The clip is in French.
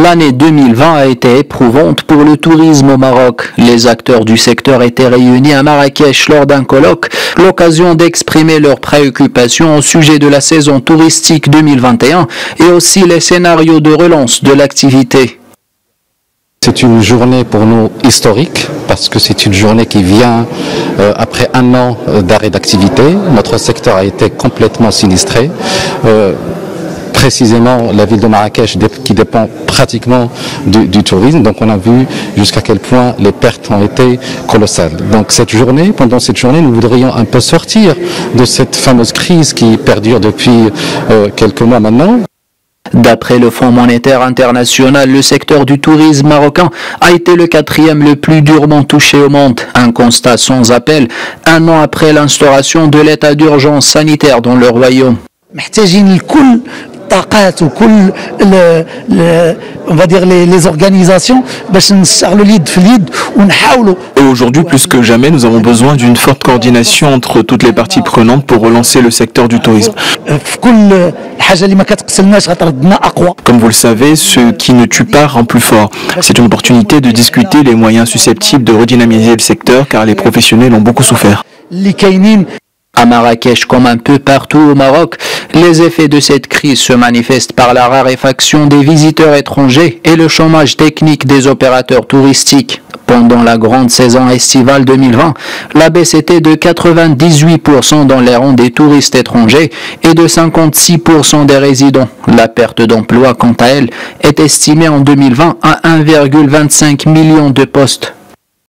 L'année 2020 a été éprouvante pour le tourisme au Maroc. Les acteurs du secteur étaient réunis à Marrakech lors d'un colloque, l'occasion d'exprimer leurs préoccupations au sujet de la saison touristique 2021 et aussi les scénarios de relance de l'activité. C'est une journée pour nous historique parce que c'est une journée qui vient après un an d'arrêt d'activité. Notre secteur a été complètement sinistré. Précisément la ville de Marrakech qui dépend pratiquement du tourisme. Donc on a vu jusqu'à quel point les pertes ont été colossales. Donc pendant cette journée, nous voudrions un peu sortir de cette fameuse crise qui perdure depuis quelques mois maintenant. D'après le Fonds monétaire international, le secteur du tourisme marocain a été le 4e le plus durement touché au monde. Un constat sans appel, un an après l'instauration de l'état d'urgence sanitaire dans le royaume. On va dire les organisations et aujourd'hui plus que jamais nous avons besoin d'une forte coordination entre toutes les parties prenantes pour relancer le secteur du tourisme. Comme vous le savez, ce qui ne tue pas rend plus fort. C'est une opportunité de discuter les moyens susceptibles de redynamiser le secteur car les professionnels ont beaucoup souffert. À Marrakech, comme un peu partout au Maroc, les effets de cette crise se manifestent par la raréfaction des visiteurs étrangers et le chômage technique des opérateurs touristiques. Pendant la grande saison estivale 2020, la baisse était de 98% dans les rangs des touristes étrangers et de 56% des résidents. La perte d'emploi, quant à elle, est estimée en 2020 à 1,25 million de postes.